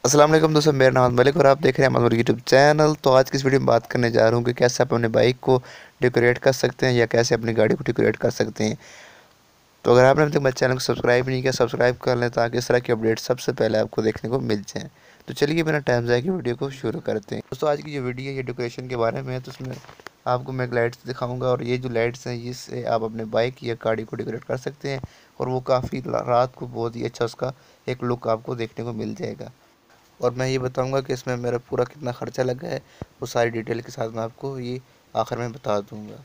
अस्सलाम वालेकुम दोस्तों, मेरा नाम मलिक और आप देख रहे हैं हमारा यूट्यूब चैनल। तो आज की इस वीडियो में बात करने जा रहा हूँ कि कैसे आप अपने बाइक को डेकोरेट कर सकते हैं या कैसे अपनी गाड़ी को डेकोरेट कर सकते हैं। तो अगर आपने अभी तक मेरे चैनल को सब्सक्राइब नहीं किया, सब्सक्राइब कर लें ताकि इस तरह की अपडेट सबसे पहले आपको देखने को मिल जाएँ। तो चलिए बिना टाइम ज़ाया के वीडियो को शुरू करते हैं। दोस्तों आज की जो वीडियो है ये डेकोरेशन के बारे में है। तो उसमें आपको मैं लाइट्स दिखाऊंगा और ये जो लाइट्स हैं इससे आप अपने बाइक या गाड़ी को डेकोरेट कर सकते हैं और वो काफ़ी रात को बहुत ही अच्छा उसका एक लुक आपको देखने को मिल जाएगा। और मैं ये बताऊंगा कि इसमें मेरा पूरा कितना ख़र्चा लगा है, वो सारी डिटेल के साथ मैं आपको ये आखिर में बता दूंगा।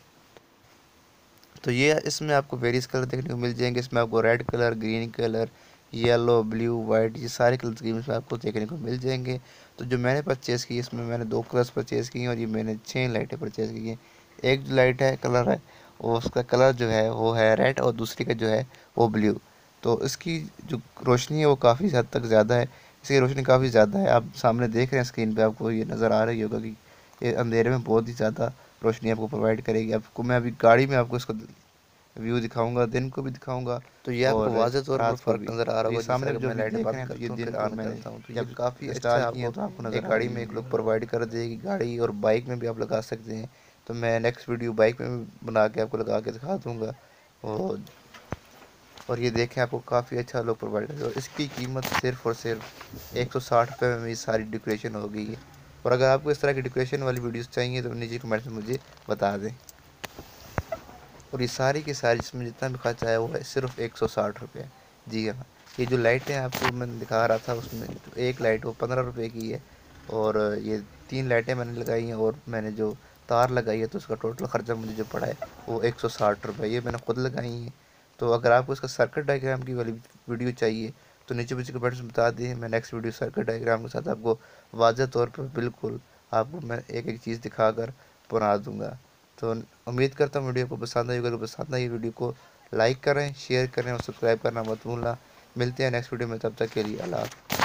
तो ये इसमें आपको वेरियस कलर देखने को मिल जाएंगे। इसमें आपको red colour, green colour, yellow, blue, white, ये सारे कलर स्कीम इसमें आपको देखने को मिल जाएंगे। तो जो मैंने परचेज़ की इसमें मैंने 2 कलर्स परचेज़ किए और ये मैंने 6 लाइटें परचेज़ की हैं। एक जो लाइट है कलर है वो उसका कलर जो है वो है रेड और दूसरी का जो है वो ब्लू। तो इसकी जो रोशनी है वो काफ़ी हद तक ज़्यादा है, इसकी रोशनी काफ़ी ज़्यादा है। आप सामने देख रहे हैं स्क्रीन पे, आपको ये नज़र आ रही होगा कि ये अंधेरे में बहुत ही ज़्यादा रोशनी आपको प्रोवाइड करेगी। आपको मैं अभी गाड़ी में आपको इसका व्यू दिखाऊंगा, दिन को भी दिखाऊंगा। तो ये आपको और वाज़ेह तौर पर रात को फ़र्क भी नज़र आ तो रहा ये होगा। जैसे सामने अगर जो मैं भी लाइटें देख बात रहे हैं तो ये करता हूँ दिन फिर को ऑन मैंने करता हूँ, तो ये जब काफ़ी अच्छा इंस्टॉल किए आपको तो आपको एक नज़र आ गाड़ी रही में एक होंगी। लुक प्रोवाइड कर देगी। गाड़ी और बाइक में भी आप लगा सकते हैं। तो मैं नेक्स्ट वीडियो बाइक में भी बना के आपको लगा के दिखा दूँगा। और और ये देखें आपको काफ़ी अच्छा लुक प्रोवाइड करेगा और इसकी कीमत सिर्फ़ और सिर्फ 160 रुपये में ये सारी डेकोरेशन हो गई है। और अगर आपको इस तरह की डेकोरेशन वाली वीडियोस चाहिए तो नीचे कमेंट्स में मुझे बता दें। और ये सारी की सारी इसमें जितना भी खर्चा है वो है सिर्फ 160 रुपये। जी हाँ, ये जो लाइटें आपको मैं दिखा रहा था उसमें जो एक लाइट वो 15 रुपये की है और ये 3 लाइटें मैंने लगाई हैं और मैंने जो तार लगाई है तो उसका टोटल ख़र्चा मुझे जो पड़ा है वो 160 रुपये, ये मैंने ख़ुद लगाई हैं। तो अगर आपको इसका सर्किट डायग्राम की वाली वीडियो चाहिए तो नीचे मुझे कमेंट्स में बता दें, मैं नेक्स्ट वीडियो सर्किट डायग्राम के साथ आपको वाज़ह तौर पर बिल्कुल आपको मैं एक एक चीज़ दिखाकर बना दूँगा। तो उम्मीद करता हूँ वीडियो को पसंद आई। अगर पसंद आई वीडियो को लाइक करें, शेयर करें और सब्सक्राइब करना मत भूलना। मिलते हैं नेक्स्ट वीडियो में, तब तक के लिए अल्लाह हाफ़िज़।